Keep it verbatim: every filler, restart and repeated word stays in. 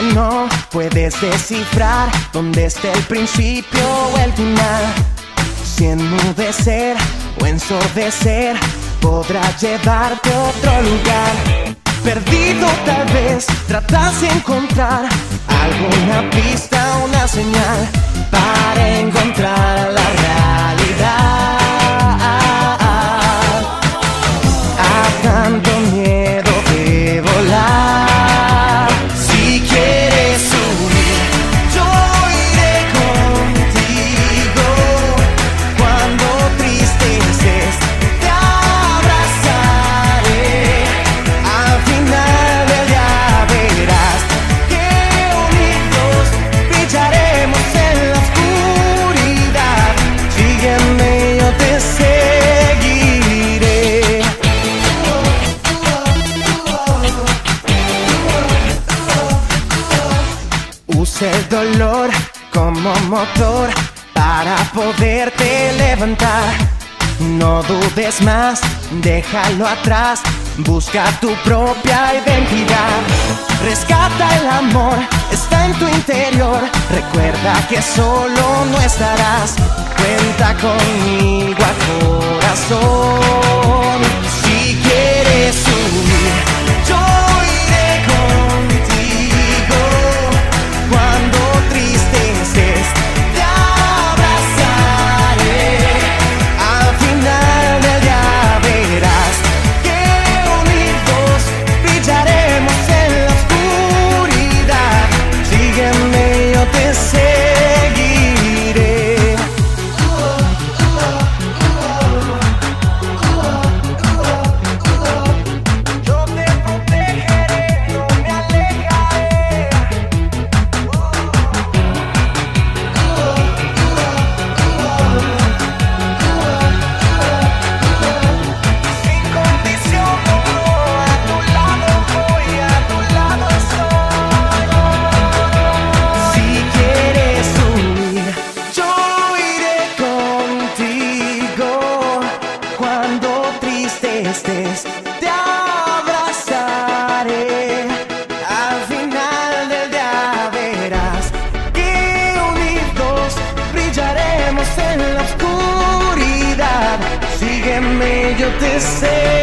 no puedes descifrar dónde está el principio o el final. Si enmudecer o ensordecer podrá llevarte a otro lugar. Perdido tal vez tratas de encontrar alguna pista, una señal para encontrar la realidad. A tanto miedo de volar, si quieres subir, yo iré contigo. Cuando triste estés, te abrazaré. Al final del día verás que unidos brillaremos en la oscuridad. Sígueme, yo te seguiré. Usa el dolor como motor para poderte levantar. No dudes más, déjalo atrás, busca tu propia identidad. Rescata el amor, está en tu interior. Recuerda que solo no estarás. Cuenta conmigo a corazón. Si quieres subir, yo iré contigo. Cuando triste estés, te abrazaré. Al final del día verás que unidos brillaremos en la oscuridad. Sígueme, yo te seguiré. Yo te protegeré, no me alejaré. Sin condición, no, a tu lado voy, a tu lado estoy. Si quieres subir, yo iré contigo. Cuando triste estés, te abrazaré. Al final del día verás que unidos brillaremos en la oscuridad. Sígueme, yo te seguiré.